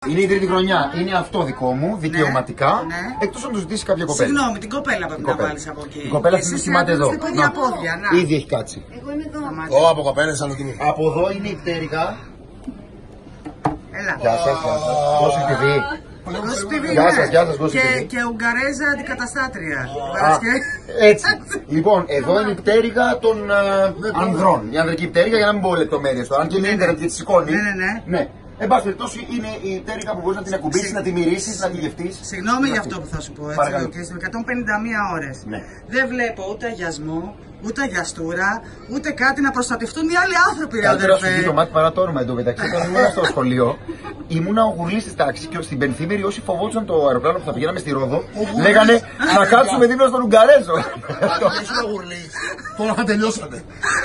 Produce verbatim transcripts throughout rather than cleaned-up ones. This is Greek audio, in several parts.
Είναι η τρίτη χρονιά. Είναι αυτό δικό μου, δικαιωματικά. Ναι. Εκτός αν το ζητήσει κάποια κοπέλα. Συγγνώμη, την κοπέλα πρέπει να βάλεις από εκεί. Η κοπέλα αυτή κοιμάται εδώ. Για πόδια, να. Ήδη έχει κάτσει. Εγώ είμαι εδώ. Ω, από κοπέλες άλλο κοινή. Από εδώ είναι η πτέρυγα. Έλα. Γεια σας, γεια σας. Δώσε τη βή. Γεια σας, γεια σας, δώσε τη βή. Και Ουγγαρέζα αντικαταστάτρια. Έτσι. Λοιπόν, εδώ είναι η πτέρυγα των ανδρών. Η ανδρική πτέρυγα, για να μην πω λεπτομέρειες τώρα. Αν και είναι ίντερνετ και τη σηκώνει. Ναι, ναι, ναι. Εν πάση περιπτώσει, είναι η πτέρυγα που μπορεί να την ακουμπήσεις, να τη μυρίσεις, να τη γευτείς. Συγγνώμη για αυτό που θα σου πω, έτσι, και στις εκατόν πενήντα μία ώρες. Ναι. Δεν βλέπω ούτε αγιασμό, ούτε αγιαστούρα, ούτε κάτι να προστατευτούν οι άλλοι άνθρωποι. Καλύτερα σου δει το μάτι παρά το όνομα. Εν τω μεταξύ, όταν ήμουν στο σχολείο, ήμουν ο γουρλής της τάξης και στην Πενθήμερη, όσοι φοβόντουσαν το αεροπλάνο που θα πηγαίναμε στη Ρόδο, λέγανε να κάτσουμε δίπλα στον Ουγγαρέζο. Τώρα τελειώσατε.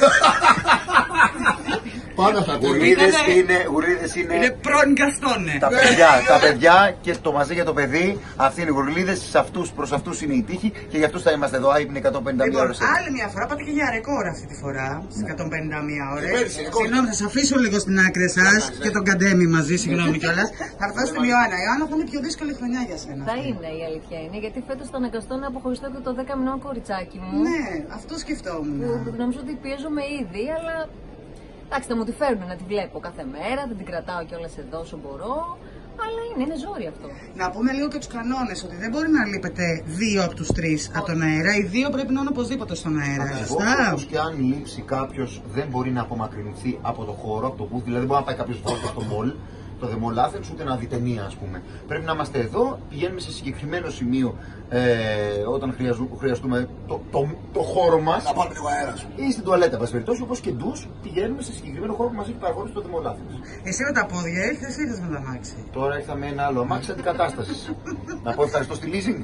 Πάνω θα Γουρλίδες είναι, γουρλίδες είναι, είναι πρώην Γκαστόνε. Τα παιδιά, τα παιδιά και το μαζί για το παιδί. Αυτοί είναι οι γουρλίδες, σε αυτούς, προς αυτούς είναι η τύχη και για αυτούς θα είμαστε εδώ. Άϊπνοι εκατόν πενήντα μία Λοιπόν, ώρες. άλλη μια φορά πάτε και για ρεκόρ αυτή τη φορά, στις εκατόν πενήντα μία ώρες. Συγγνώμη, θα σας αφήσω λίγο στην άκρη εσάς και τον Καντέμι μαζί, συγγνώμη κιόλας. Θα έρθω στην Ιωάννα. Η Ιωάννα θα είναι πιο δύσκολη χρονιά για σένα. Θα είναι, η αλήθεια είναι, γιατί φέτος θα αναγκαστώ να αποχωριστώ και το δέκα μηνών κοριτσάκι μου. Ναι, αυτό σκεφτόμουν. Που νομίζω ότι πιέζομαι ήδη, αλλά εντάξει, θα μου τη φέρουν να τη βλέπω κάθε μέρα, δεν την κρατάω κιόλας εδώ όσο μπορώ. Αλλά είναι, είναι ζόρι αυτό. Να πούμε λίγο και τους κανόνες, ότι δεν μπορεί να λείπετε δύο από τους τρεις από τον αέρα. Οι δύο πρέπει να είναι οπωσδήποτε στον αέρα. Σωστά. Όπως και αν λείψει κάποιος, δεν μπορεί να απομακρυνθεί από το χώρο, από το booth, δηλαδή δεν μπορεί να πάει κάποιος βόλτα στο mall, το The Mall Athens, ούτε να δει ταινία, ας πούμε. Πρέπει να είμαστε εδώ, πηγαίνουμε σε συγκεκριμένο σημείο ε, όταν χρειαζού, χρειαστούμε το, το, το χώρο μας. Να πάρουμε λίγο αέρα. Ή στην τουαλέτα, πας περιπτώσει, όπως και ντους, πηγαίνουμε σε συγκεκριμένο χώρο που μας έχει παραχωρήσει το The Mall Athens. Εσύ με τα πόδια ήρθες ή ήρθες με το αμάξι? Τώρα ήρθα με ένα άλλο αμάξι αντικατάστασης. Να πω ευχαριστώ στη leasing.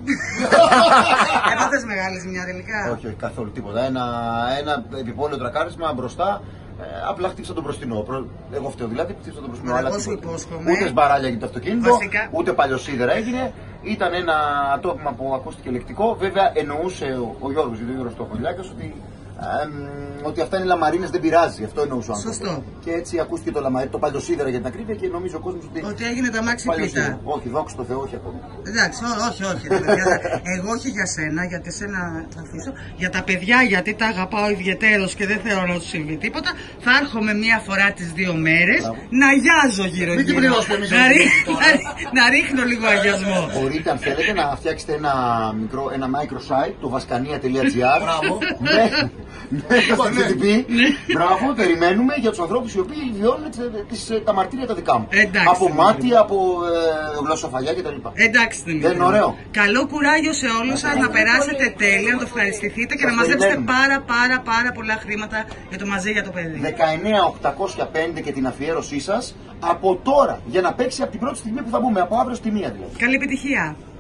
Έπαθες μεγάλη ζημιά τελικά? Όχι, όχι, καθόλου τίποτα. Ένα, ένα επιπόλαιο τρακάρισμα μπροστά. Ε, απλά χτύπησα τον μπροστινό. Εγώ φταίω δηλαδή, χτύπησα τον μπροστινό. Αλλά ούτε σπαράλια για το αυτοκίνητο, Βασικά. ούτε παλιοσίδερα έγινε. Ήταν ένα ατόπιμα που ακούστηκε λεκτικό. Βέβαια εννοούσε ο, ο Γιώργος, ο Γιώργος Στοχολιάκας, ότι, ε, ότι αυτά είναι λαμαρίνες, δεν πειράζει. Αυτό εννοούσε ο άνθρωπος. Σωστό. Και έτσι ακούστηκε το, λαμα, το παλιοσίδερα για την ακρίβεια και νομίζω ο κόσμος ότι. Ότι έγινε το αμάξι πίτα. Όχι, δόξα τω Θεώ, όχι ακόμα. Εντάξει, ό, όχι, όχι. Ρε, παιδιά, εγώ όχι για σένα, γιατί σένα θα αφήσω. Για τα παιδιά, γιατί τα αγαπάω ιδιαιτέρως και δεν θεωρώ να του συμβεί τίποτα. Θα έρχομαι μία φορά τις δύο μέρες να γιάζω γύρω-γύρω. Να, ρί, να, να ρίχνω λίγο αγιασμό. Μπορείτε, αν θέλετε, να φτιάξετε ένα, μικρό, ένα microsite, το vaskania τελεία gr. Μπράβο. Ναι, το έι τι πι. Μπράβο, περιμένουμε για τους ανθρώπους οι οποίοι βιώνουν τις, τα μαρτύρια τα δικά μου. Εντάξει, από μάτια, από ε, γλωσσοφαγιά κτλ. Εντάξει, δεν είναι ωραίο. Καλό κουράγιο σε όλους σας, να περάσετε τέλεια, να το ευχαριστηθείτε και να μαζέψετε πάρα πάρα πάρα πολλά χρήματα για το μαζί για το παιδί. δεκαεννέα οκτακόσια πέντε και την αφιέρωσή σας από τώρα για να παίξει από την πρώτη στιγμή που θα μπούμε, από αύριο στη μία δηλαδή. Καλή επιτυχία.